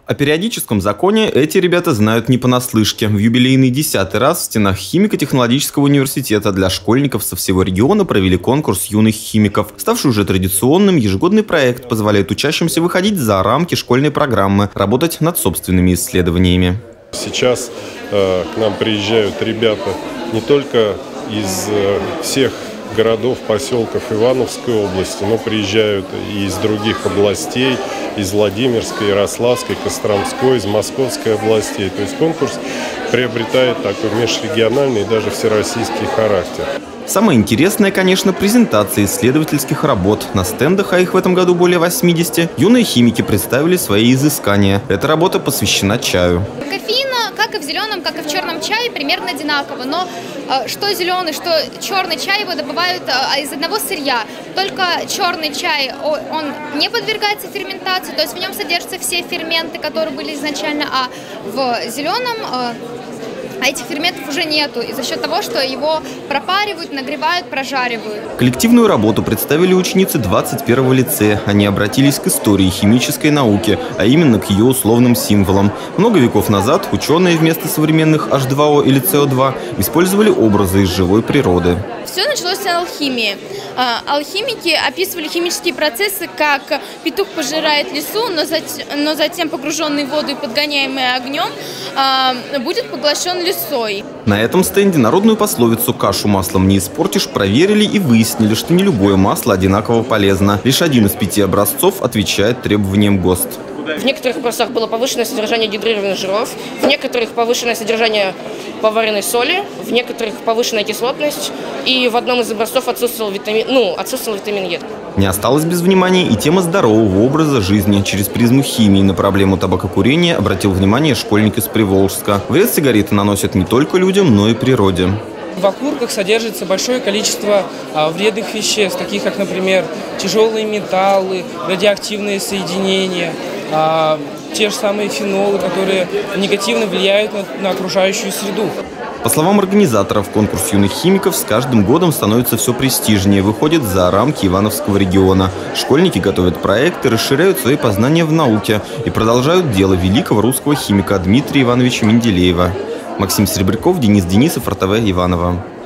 О периодическом законе эти ребята знают не понаслышке. В юбилейный 10-й раз в стенах химико-технологического университета для школьников со всего региона провели конкурс юных химиков. Ставший уже традиционным, ежегодный проект позволяет учащимся выходить за рамки школьной программы, работать над собственными исследованиями. Сейчас к нам приезжают ребята не только из всех городов, поселков Ивановской области, но приезжают и из других областей, из Владимирской, Ярославской, Костромской, из Московской областей. То есть конкурс приобретает такой межрегиональный и даже всероссийский характер. Самое интересное, конечно, презентация исследовательских работ. На стендах, а их в этом году более 80, юные химики представили свои изыскания. Эта работа посвящена чаю. Кофеина, как и в зеленом, как и в черном чае, примерно одинаково. Но что зеленый, что черный чай его добывают из одного сырья. Только черный чай, он не подвергается ферментации, то есть в нем содержатся все ферменты, которые были изначально, а в зеленом этих ферментов уже нету, и за счет того, что его пропаривают, нагревают, прожаривают. Коллективную работу представили ученицы 21-го лицея. Они обратились к истории химической науки, а именно к ее условным символам. Много веков назад ученые вместо современных H2O или CO2 использовали образы из живой природы. Все началось с алхимии. Алхимики описывали химические процессы, как петух пожирает лису, но затем погруженный в воду и подгоняемый огнем будет поглощен лисой. На этом стенде народную пословицу «кашу маслом не испортишь» проверили и выяснили, что не любое масло одинаково полезно. Лишь 1 из 5 образцов отвечает требованиям ГОСТ. В некоторых образцах было повышенное содержание гидрированных жиров, в некоторых повышенное содержание поваренной соли, в некоторых повышенная кислотность, и в одном из образцов отсутствовал витамин Е. Не осталось без внимания и тема здорового образа жизни. Через призму химии на проблему табакокурения обратил внимание школьник из Приволжска. Вред сигареты наносят не только людям, но и природе. В окурках содержится большое количество вредных веществ, таких как, например, тяжелые металлы, радиоактивные соединения, те же самые фенолы, которые негативно влияют на окружающую среду. По словам организаторов, конкурс юных химиков с каждым годом становится все престижнее, выходит за рамки Ивановского региона. Школьники готовят проекты, расширяют свои познания в науке и продолжают дело великого русского химика Дмитрия Ивановича Менделеева. Максим Серебряков, Денис Денисов, РТВ Иваново.